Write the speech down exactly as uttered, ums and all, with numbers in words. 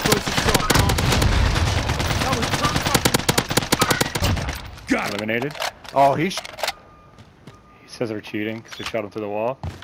Got him. Eliminated. Oh, he. He says they're cheating because we shot him through the wall.